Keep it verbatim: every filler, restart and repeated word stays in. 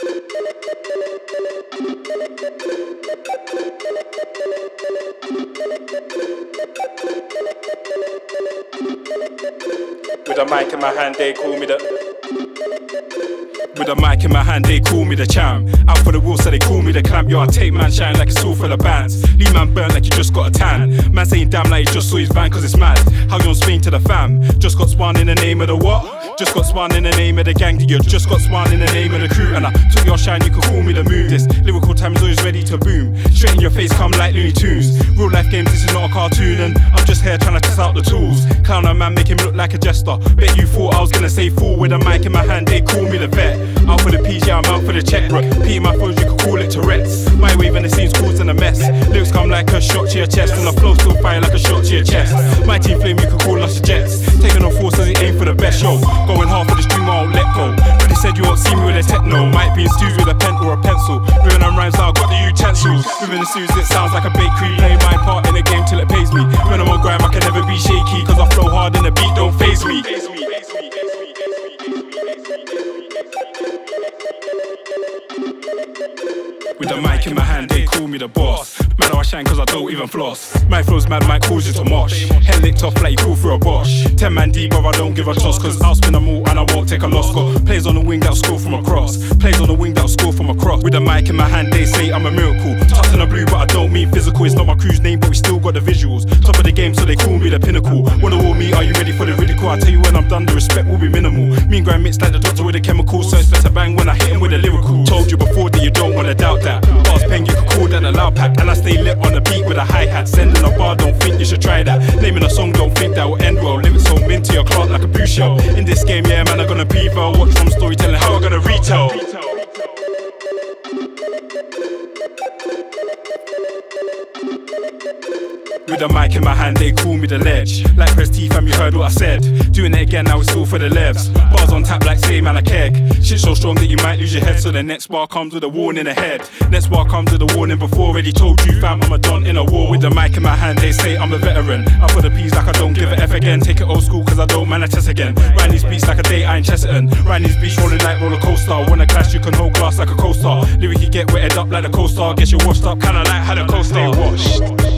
With a mic in my hand, they call me the With a mic in my hand, they call me the champ. Out for the wheel, so they call me the clamp. Yo, I take man shine like it's all full of bands. Leave man burnt like you just got a tan. Man saying damn like he just saw his van cause it's mad. How you on Spain to the fam? Just got spawned in the name of the what? Just got spawned in the name of the gang. You just got spawned in the name of the crew. And I took your shine, you could call me the moon. This lyrical time is always ready to boom. Straight in your face, come like Looney Tunes. Real life games, this is not a cartoon. And I'm just here trying to test out the tools. Clown a man, make him look like a jester. Bet you thought I was gonna say fool. With a mic in my hand, they call me the vet. Out for the P's, yeah, I'm out for the check. P my phones, you could call it Tourette's. My wave and the scene's causing a mess. Lyrics come like a shot to your chest. And the flow still fire like a shot to your chest. My team flame, you could call us the Jets. Taking on force as he aim for the best show. Going hard for the stream, I won't let go. But they said you won't see me with a techno. Might be in stews with a pen or a pencil. Moving on rhymes, now I've got the utensils. Moving the stews, it sounds like a bakery. Play my part in the game till it pays me. When I'm on grime, I can never be shaky. Cause I flow hard and the beat don't faze me. With the mic in my hand, they call me the boss. Man, I shine cause I don't even floss. My flow's mad, might cause you to mosh. Head licked off like you call for a Bosch. Ten man deep, but I don't give a toss. Cause I'll spin them all and I won't take a loss. Got plays on the wing that'll score from across. Plays on the wing that'll score from across. With the mic in my hand, they say I'm a miracle. Tucked in the blue, but I don't mean physical. It's not my crew's name, but we still got the visuals. Top of the game, so they call me the pinnacle. Wanna war me, are you ready for the ridicule? I tell you when I'm done, the respect will be minimal. Me and grind mixed like the doctor with the chemicals. So it's better bang when I hit him with the lyrical. Told you before that you don't wanna doubt that. Bars pen, you could call that a loud pack. And I stay lit on the beat with a hi-hat. Sending a bar, don't think you should try that. Naming a song, don't think that will end well. Lyrics so mint to your clock like a blue shell. In this game, yeah, man, I'm gonna prevail. Watch from storytelling, how I'm gonna retell. With a mic in my hand, they call me the ledge. Like Press T, fam, you heard what I said. Doing it again, now it's all for the levs. Bars on tap like say man a keg. Shit so strong that you might lose your head. So the next bar comes with a warning ahead. Next bar comes with a warning before. Already told you fam, I'm a don in a war. With the mic in my hand, they say I'm a veteran. I put the P's like I don't give a F again. Take it old school cause I don't man a chess again. Riding these beats like a day I ain't Chesterton. Riding these beats rolling like roller coaster. Wanna clash, you can hold glass like a co-star. Lyric you get wetted up like a co-star. Guess you're washed up kinda like had a co-star. Washed.